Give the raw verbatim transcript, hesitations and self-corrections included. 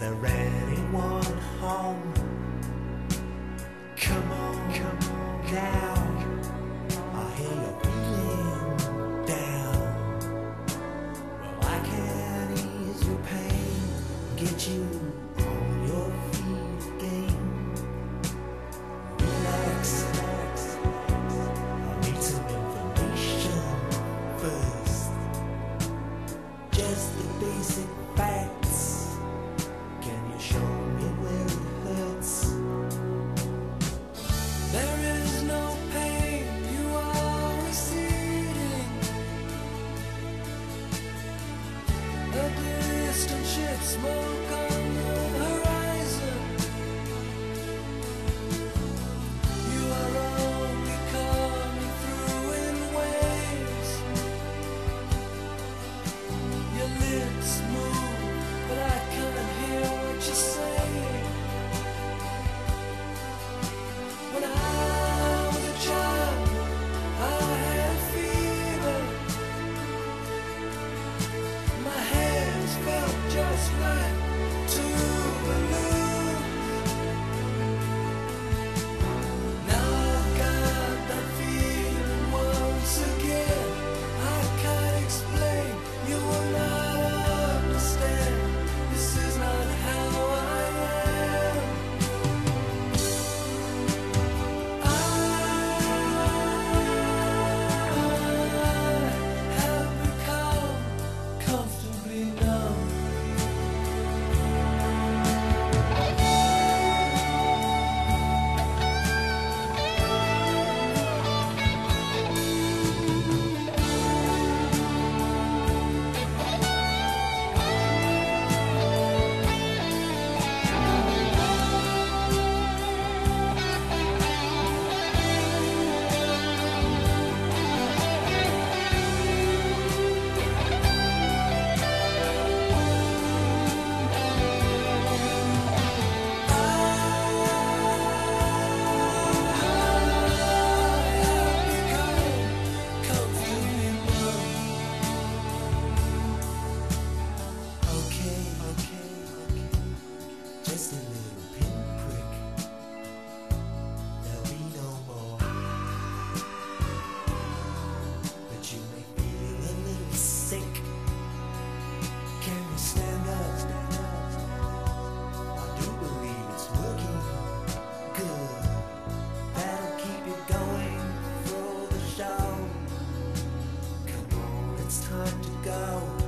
there anyone home? Come on, come on now. I hear you're feeling down. Well, I can ease your pain, get you on your feet again. Relax, relax. I need some information first. Just the basic facts. Can you show me where it hurts? There is no pain, you are receding. A distant ship, smoke on the horizon. You are only coming through in waves. Your lips move, but I can't hear what you're saying. When I was a child, I had fever. My hands felt just like two balloons. Now I've got that feeling once again. I can't explain, you will not understand. This is not how I am. I have become comfortably numb. Okay, okay, okay. Just a little pinprick. There'll be no more. But you may feel a little sick. Can you stand up? Stand up. I do believe it's working good. That'll keep you going through the show. Come on, it's time to go.